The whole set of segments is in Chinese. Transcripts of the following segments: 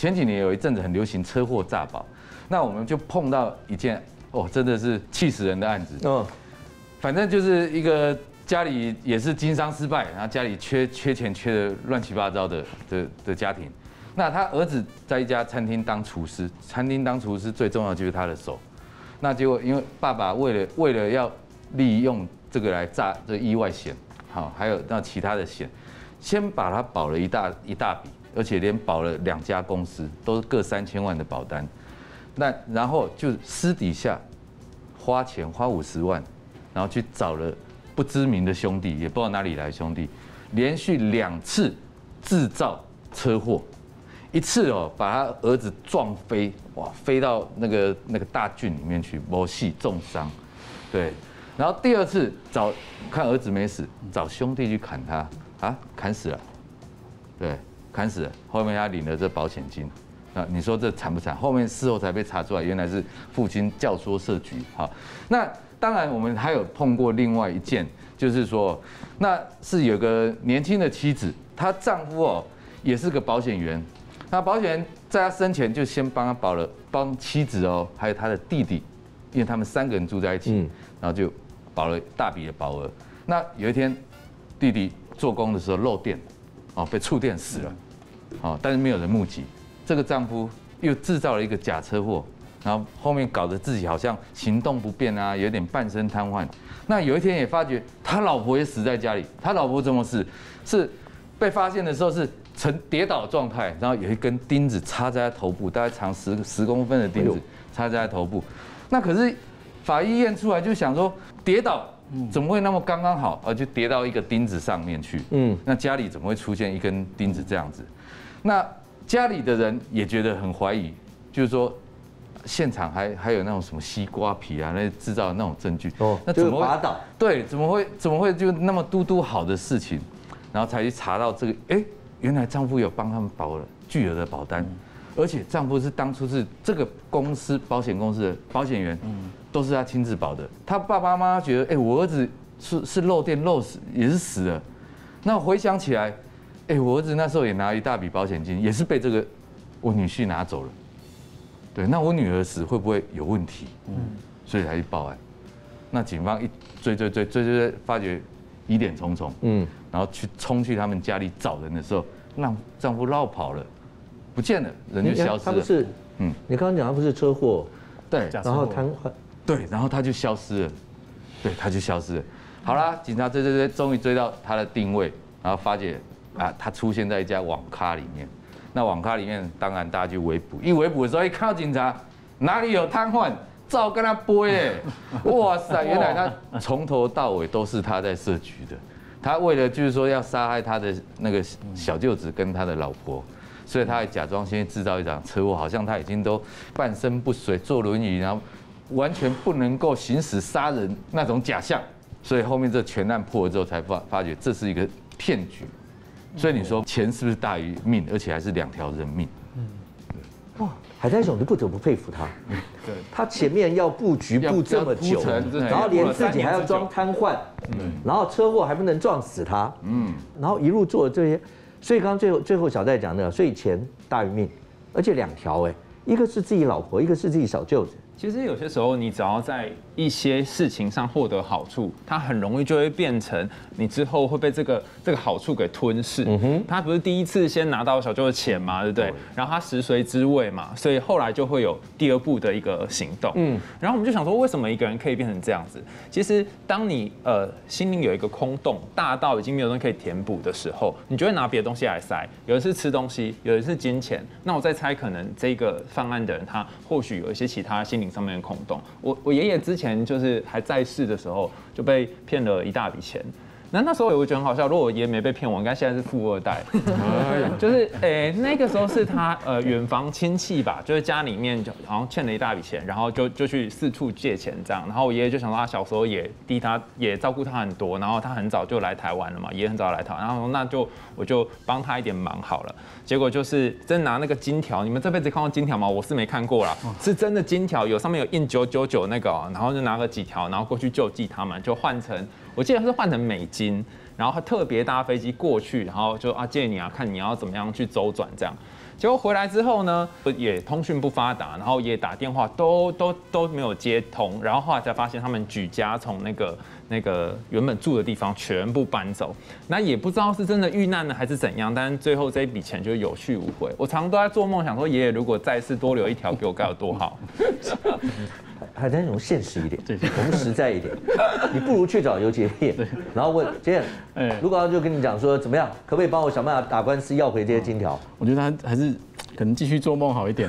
前几年有一阵子很流行车祸诈保，那我们就碰到一件真的是气死人的案子。反正就是一个家里也是经商失败，然后家里缺钱缺的乱七八糟的家庭。那他儿子在一家餐厅当厨师，餐厅当厨师最重要就是他的手。那结果因为爸爸为了要利用这个来诈这意外险，好，还有那其他的险，先把他保了一大笔，而且连保了2家公司，都是各3000万的保单。那然后就私底下花50万。然后去找了不知名的兄弟，也不知道哪里来的兄弟，连续2次制造车祸，一次把他儿子撞飞，飞到那个大郡里面去，没戏重伤，对。然后第2次看儿子没死，找兄弟去砍他，砍死了，对，砍死了。后面他领了这保险金，你说这惨不惨？后面事后才被查出来，原来是父亲教唆设局，好，那。当然，我们还有碰过另外一件，就是说，那是有个年轻的妻子，她丈夫也是个保险员，那保险员在她生前就先帮她帮妻子还有她的弟弟，因为他们3个人住在一起，然后就保了大笔的保额。那有一天，弟弟做工的时候漏电，被触电死了，但是没有人目击。这个丈夫又制造了一个假车祸。然后后面搞得自己好像行动不便啊，有点半身瘫痪。那有一天也发觉他老婆也死在家里，他老婆怎么死？是被发现的时候是呈跌倒状态，然后有一根钉子插在他头部，大概长10公分的钉子插在他头部。那可是法医验出来就想说，跌倒怎么会那么刚刚好，就跌到一个钉子上面去？那家里怎么会出现一根钉子这样子？那家里的人也觉得很怀疑，就是说。现场还有那种什么西瓜皮啊，那制造的那种证据，那怎么会？对，怎么会就那么嘟好的事情，然后才去查到这个，原来丈夫有帮他们保了巨额的保单，而且丈夫是当初是这个保险公司的保险员，都是他亲自保的。他爸爸妈妈觉得，我儿子是漏电漏死，也是死了。那回想起来，我儿子那时候也拿了一大笔保险金，也是被这个我女婿拿走了。对，那我女儿死会不会有问题？所以才去报案。那警方一追，发觉疑点重重，然后冲去他们家里找人的时候，让丈夫绕跑了，不见了，人就消失了。 他不是，你刚刚讲他不是车祸， 对， 然后瘫痪， 对，然后他就消失了，对，他就消失了。好啦，警察追，终于追到他的定位，然后发觉他出现在一家网咖里面。那网咖里面，当然大家就围捕，一围捕的时候，一看到警察，哪里有瘫痪，照跟他播耶！哇塞，原来他从头到尾都是他在设局的。他为了就是说要杀害他的那个小舅子跟他的老婆，所以他还假装先制造一场车祸，好像他已经都半身不遂，坐轮椅，然后完全不能够行使杀人那种假象。所以后面这全案破了之后，才发觉这是一个骗局。所以你说钱是不是大于命，而且还是2条人命？ 哇，海苔总就不得不佩服他。对，他前面要布局布这么久，然后连自己还要装瘫痪，然后车祸还不能撞死他，然后一路做这些。所以刚刚最后小戴讲的，所以钱大于命，而且2条一个是自己老婆，一个是自己小舅子。 其实有些时候，你只要在一些事情上获得好处，它很容易就会变成你之后会被这个好处给吞噬。他不是第一次先拿到小舅的钱嘛，对不对？然后他食髓知味嘛，所以后来就会有第2步的一个行动。然后我们就想说，为什么一个人可以变成这样子？其实当你心灵有一个空洞，大到已经没有东西可以填补的时候，你就会拿别的东西来塞。有的是吃东西，有的是金钱。那我在猜，可能这个犯案的人他或许有一些其他心灵上面的空洞。我爷爷之前就是还在世的时候就被骗了一大笔钱。那时候我觉得很好笑，如果我爷没被骗，我应该现在是富2代。就是那个时候是他远房亲戚吧，就是家里面就好像欠了一大笔钱，然后就去四处借钱这样。然后我爷爷就想说，他小时候也照顾他很多，然后他很早就来台湾了嘛，爷爷很早来台湾，然后那我就帮他一点忙好了。结果就是真拿那个金条，你们这辈子看过金条吗？我是没看过啦，是真的金条，上面有印999那个然后就拿个几条，然后过去救济他们，就换成我记得是换成美金，然后他特别搭飞机过去，然后就借你看你要怎么样去周转这样。结果回来之后呢，也通讯不发达，然后也打电话都没有接通，然后后来才发现他们举家从那个原本住的地方全部搬走，那也不知道是真的遇难了还是怎样，但是最后这一笔钱就有去无回。我常常都在做梦，想说爷爷如果再次多留一条给我该有多好。 还在那种现实一点，我们实在一点，你不如去找游杰业，然后问杰业，如果他就跟你讲说怎么样，可不可以帮我想办法打官司要回这些金条？ 我觉得他还是可能继续做梦好一点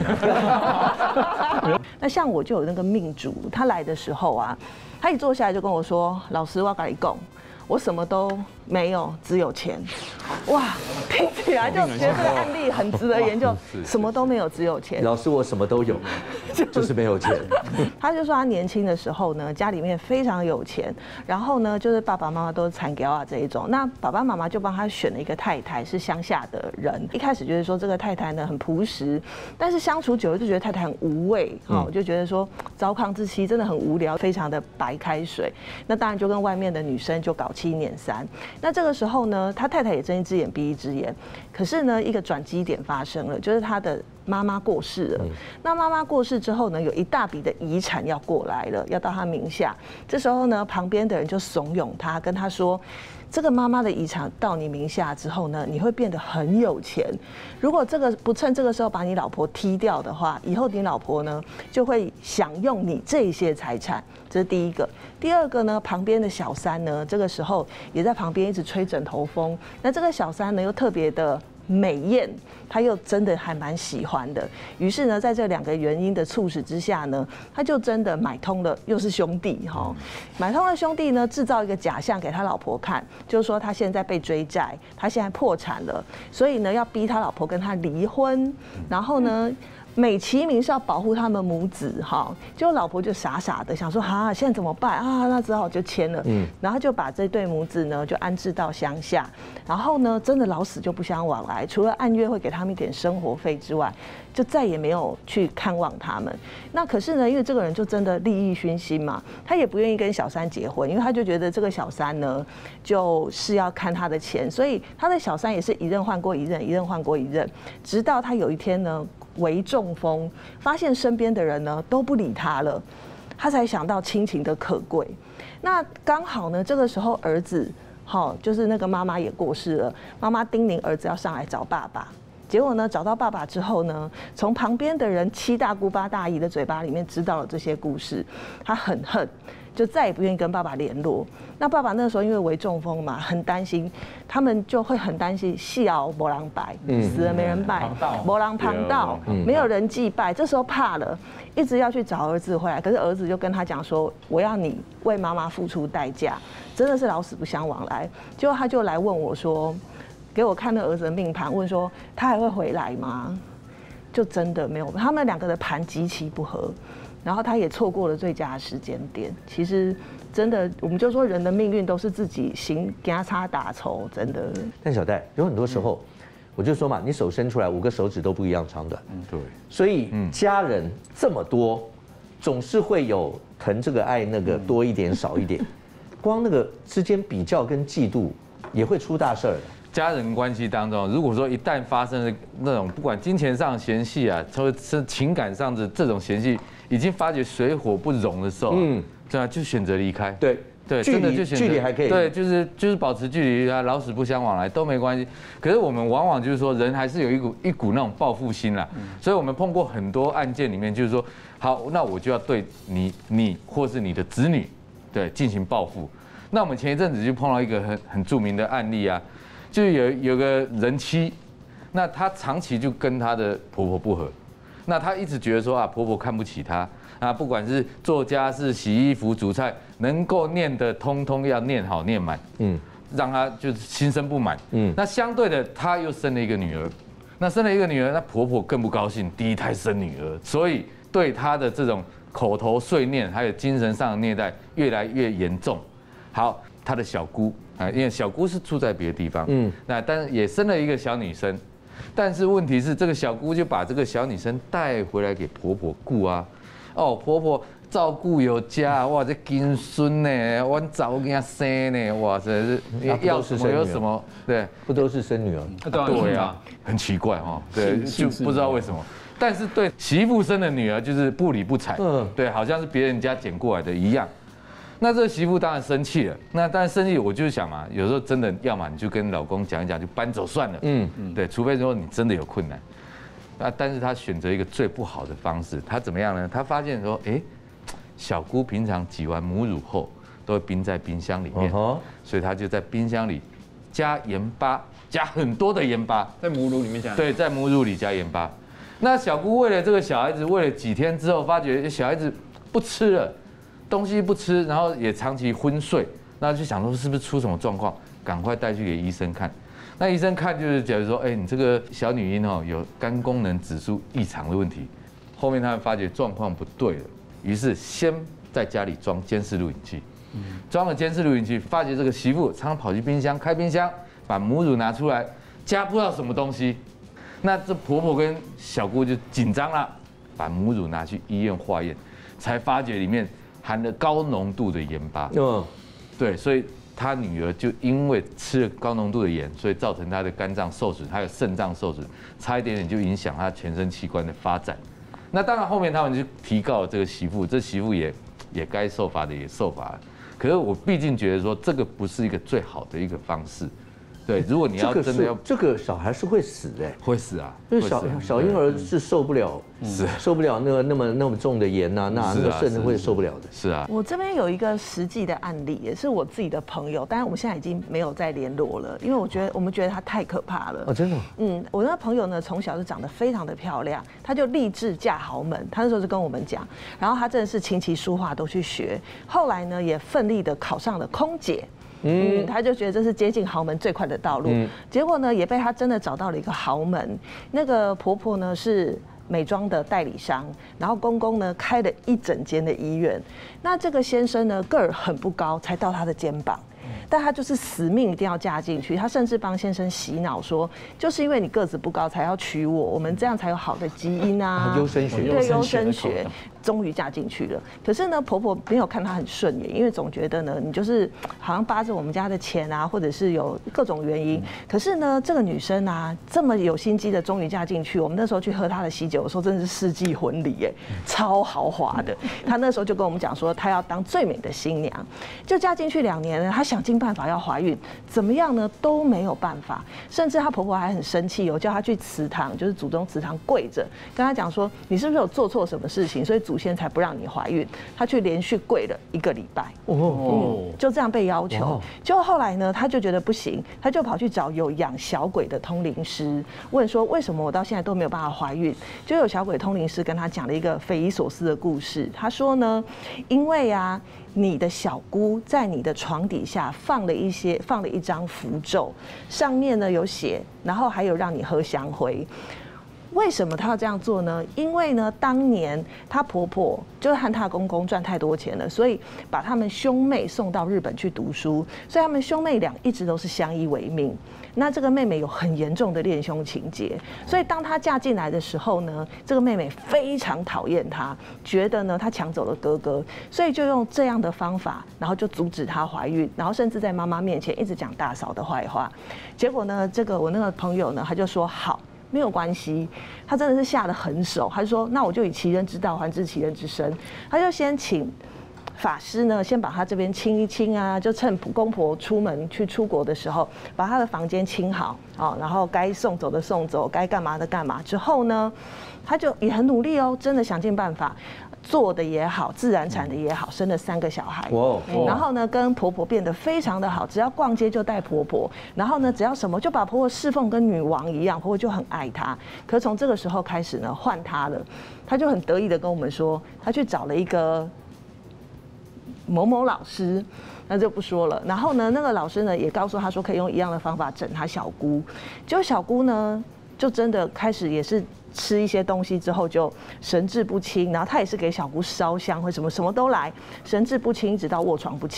那像我就有那个命主，他来的时候啊，他一坐下来就跟我说：“老师，我要跟你讲，我什么都没有，只有钱。”哇，听起来就觉得这个案例很值得研究。什么都没有，只有钱。 老师，我什么都有，就是没有钱。 他就说他年轻的时候呢，家里面非常有钱，然后呢，就是爸爸妈妈都是残雕这一种。那爸爸妈妈就帮他选了一个太太，是乡下的人。一开始就是说这个太太呢很朴实，但是相处久了就觉得太太很无味，我就觉得说糟糠之妻真的很无聊，非常的白开水。那当然就跟外面的女生就搞7捻3。那这个时候呢，他太太也睁一只眼闭一只眼。可是呢，一个转机点发生了，就是他的妈妈过世了。那妈妈过世之后呢，有一大笔的遗产要过来了，要到他名下。这时候呢，旁边的人就怂恿他，跟他说：“这个妈妈的遗产到你名下之后呢，你会变得很有钱。如果这个不趁这个时候把你老婆踢掉的话，以后你老婆呢就会享用你这些财产。”这是第一个。第二个呢，旁边的小三呢，这个时候也在旁边一直吹枕头风。那这个小三呢，又特别的美艳，他又真的还蛮喜欢的。于是呢，在这2个原因的促使之下呢，他就真的买通了，又是兄弟哈，买通了兄弟呢，制造一个假象给他老婆看，就是说他现在被追债，他现在破产了，所以呢要逼他老婆跟他离婚，然后呢，美其名是要保护他们母子哈，结果老婆就傻傻的想说现在怎么办啊？那只好就签了，然后就把这对母子呢就安置到乡下，然后呢真的老死就不相往来，除了按月会给他们一点生活费之外，就再也没有去看望他们。那可是呢，因为这个人就真的利益熏心嘛，他也不愿意跟小三结婚，因为他就觉得这个小三呢就是要看他的钱，所以他的小三也是一任换过一任，一任换过一任，直到他有一天呢为中风，发现身边的人呢都不理他了，他才想到亲情的可贵。那刚好呢，这个时候儿子，就是那个妈妈也过世了，妈妈叮咛儿子要上来找爸爸。结果呢，找到爸爸之后呢，从旁边的人7大姑8大姨的嘴巴里面知道了这些故事，他很恨，就再也不愿意跟爸爸联络。那爸爸那时候因为为中风嘛，很担心，他们就会很担心死后没人拜，死了没人拜，没人旁道，没有人祭拜。这时候怕了，一直要去找儿子回来，可是儿子就跟他讲说：“我要你为妈妈付出代价，真的是老死不相往来。”结果他就来问我说。给我看那儿子的命盘，问说他还会回来吗？就真的没有，他们2个的盘极其不合，然后他也错过了最佳的时间点。其实真的，我们就说人的命运都是自己行夹叉打筹，真的。 但小戴有很多时候，我就说嘛，你手伸出来5个手指都不一样长短， 对， 所以家人这么多，总是会有疼这个爱那个多一点少一点，光那个之间比较跟嫉妒也会出大事儿的。 家人关系当中，如果说一旦发生了那种不管金钱上嫌隙啊，或者是情感上的这种嫌隙，已经发觉水火不容的时候，对啊，就选择离开。 对， 真的就选择距离还可以。 对，就是保持距离啊，老死不相往来都没关系。可是我们往往就是说，人还是有一股那种报复心啦。所以我们碰过很多案件里面，就是说，好，那我就要对你或是你的子女，对，进行报复。那我们前一阵子就碰到一个很著名的案例啊。就有个人妻，那她长期就跟她的婆婆不和，那她一直觉得说婆婆看不起她啊，不管是做家事、洗衣服、煮菜，能够念的通通要念好念满，让她就是心生不满，那相对的她又生了一个女儿，那生了一个女儿，那婆婆更不高兴，第一胎生女儿，所以对她的这种口头碎念还有精神上的虐待越来越严重。好，她的小姑。因为小姑是住在别的地方，那但是也生了一个小女生，但是问题是这个小姑就把这个小女生带回来给婆婆顾啊，婆婆照顾有加，哇，这金孙呢，我早给他生呢，哇，真是要什么有什么，对， 不都是生女儿？ 对啊，很奇怪哈，对，就不知道为什么。但是对媳妇生的女儿就是不理不睬，对，好像是别人家捡过来的一样。那这个媳妇当然生气了，那当然生气，我就想嘛，有时候真的要么你就跟老公讲一讲，就搬走算了，对，除非说你真的有困难。但是他选择一个最不好的方式，他怎么样呢？他发现说，小姑平常挤完母乳后都会冰在冰箱里面，所以他就在冰箱里加盐巴，加很多的盐巴， 在母乳里面加。 对，在母乳里加盐巴。那小姑为了这个小孩子，为了几天之后，发觉小孩子不吃了，东西不吃，然后也长期昏睡，那就想说是不是出什么状况，赶快带去给医生看。那医生看就是觉得说，你这个小女婴有肝功能指数异常的问题。后面他们发觉状况不对了，于是先在家里装监视录影器，装了监视录影器，发觉这个媳妇常常跑去冰箱开冰箱，把母乳拿出来，加不知道什么东西。那这婆婆跟小姑就紧张了，把母乳拿去医院化验，才发觉里面含了高浓度的盐巴。对，所以她女儿就因为吃了高浓度的盐，所以造成她的肝脏受损，还有肾脏受损，差一点点就影响她全身器官的发展。那当然后面他们就提告了这个媳妇，这媳妇也该受罚的也受罚了。可是我毕竟觉得说这个不是一个最好的一个方式。对，如果你要真的要这个小孩是会死的， 会死啊， 因为小婴儿是受不了，受不了那么重的盐呐，那个肾会受不了的。 是啊， 我这边有一个实际的案例，也是我自己的朋友，当然我们现在已经没有再联络了，因为我们觉得他太可怕了。 真的？ 我那个朋友呢，从小就长得非常的漂亮，他就立志嫁豪门，他那时候就跟我们讲，然后他真的是琴棋书画都去学，后来呢也奋力的考上了空姐。他就觉得这是接近豪门最快的道路。结果呢，也被他真的找到了一个豪门。那个婆婆呢是美妆的代理商，然后公公呢开了一整间的医院。那这个先生呢个儿很不高，才到他的肩膀。但他就是死命一定要嫁进去，他甚至帮先生洗脑说，就是因为你个子不高才要娶我们这样才有好的基因啊， 优生学， 对，优生学，终于嫁进去了。可是呢，婆婆没有看她很顺眼，因为总觉得呢，你就是好像扒着我们家的钱啊，或者是有各种原因。可是呢，这个女生啊，这么有心机的，终于嫁进去。我们那时候去喝她的喜酒的时候，真的是世纪婚礼耶，超豪华的。她那时候就跟我们讲说，她要当最美的新娘，就嫁进去2年了，她想尽办法要怀孕，怎么样呢都没有办法，甚至她婆婆还很生气哦，叫她去祠堂，就是祖宗祠堂跪着，跟她讲说，你是不是有做错什么事情，所以祖先才不让你怀孕？她去连续跪了1个礼拜，就这样被要求。结果后来呢，她就觉得不行，她就跑去找有养小鬼的通灵师，问说为什么我到现在都没有办法怀孕？就有小鬼通灵师跟她讲了一个匪夷所思的故事，他说呢，因为啊，你的小姑在你的床底下放了一张符咒，上面呢有写，然后还有让你喝香灰。为什么她要这样做呢？因为呢，当年她婆婆就是和她公公赚太多钱了，所以把他们兄妹送到日本去读书，所以他们兄妹俩一直都是相依为命。那这个妹妹有很严重的恋兄情节，所以当她嫁进来的时候呢，这个妹妹非常讨厌她，觉得呢她抢走了哥哥，所以就用这样的方法，然后就阻止她怀孕，然后甚至在妈妈面前一直讲大嫂的坏话。结果呢，我那个朋友呢，他就说好。没有关系，他真的是下得很手。他就说：“那我就以其人之道还治其人之身。”他就先请法师呢，先把他这边清一清啊，就趁公婆出国的时候，把他的房间清好啊，然后该送走的送走，该干嘛的干嘛。之后呢，他就也很努力哦，真的想尽办法。做的也好，自然产的也好，生了3个小孩。然后呢，跟婆婆变得非常的好，只要逛街就带婆婆。然后呢，只要什么就把婆婆侍奉跟女王一样，婆婆就很爱她。可从这个时候开始呢，换她了，她就很得意的跟我们说，她去找了一个某某老师。那就不说了。然后呢，那个老师呢也告诉她说，可以用一样的方法整她小姑。结果小姑呢，就真的开始也是。吃一些东西之后就神志不清，然后他也是给小姑烧香或什么都来，神志不清直到卧床不起。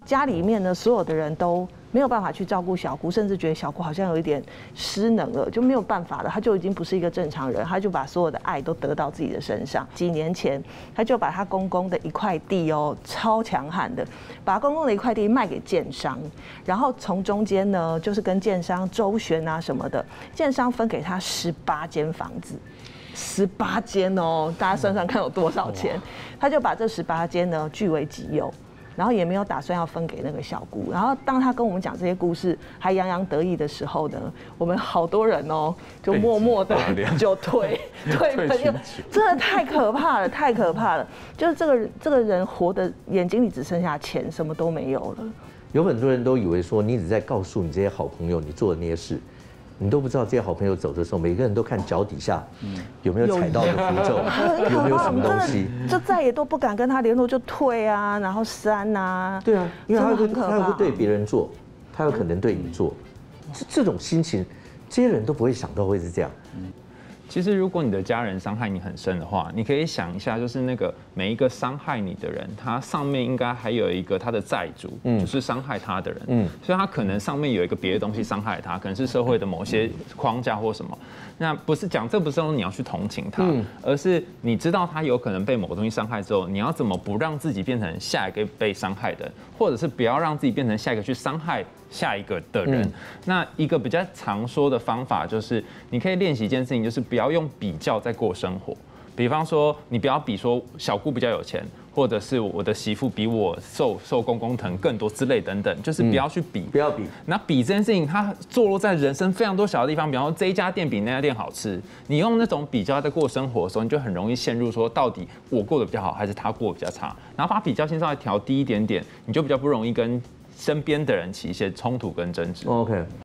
家里面呢，所有的人都没有办法去照顾小姑，甚至觉得小姑好像有一点失能了，就没有办法了，他就已经不是一个正常人，他就把所有的爱都得到自己的身上。几年前，他就把他公公的一块地哦，超强悍的，把公公的一块地卖给建商，然后从中间呢，就是跟建商周旋啊什么的，建商分给他18间房子。18间哦，大家算算看有多少钱？他就把这18间呢据为己有，然后也没有打算要分给那个小姑。然后当他跟我们讲这些故事，还洋洋得意的时候呢，我们好多人哦就默默的就退朋友，真的太可怕了，太可怕了！就是这个人活的眼睛里只剩下钱，什么都没有了。 有很多人都以为说你只在告诉你这些好朋友你做的那些事。你都不知道这些好朋友走的时候，每个人都看脚底下有没有踩到的符咒，有没有什么东西， 就再也都不敢跟他联络，就退啊，然后删啊。 对啊，因为他会对别人做，他有可能对你做，这种心情，这些人都不会想到会是这样。 其实，如果你的家人伤害你很深的话，你可以想一下，就是那个每一个伤害你的人，他上面应该还有一个他的债主，就是伤害他的人，所以他可能上面有一个别的东西伤害他，可能是社会的某些框架或什么。那不是讲，这不是说你要去同情他，而是你知道他有可能被某个东西伤害之后，你要怎么不让自己变成下一个被伤害的人，或者是不要让自己变成下一个去伤害下一个的人。那一个比较常说的方法就是，你可以练习一件事情，就是不要用比较在过生活。比方说，你不要比说小姑比较有钱，或者是我的媳妇比我受公公疼更多之类等等，就是不要去比， 不要比。 那比这件事情，它坐落在人生非常多小的地方，比方说这一家店比那家店好吃，你用那种比较在过生活的时候，你就很容易陷入说，到底我过得比较好，还是他过得比较差？然后把比较心稍微调低一点点，你就比较不容易跟身边的人起一些冲突跟争执。 OK。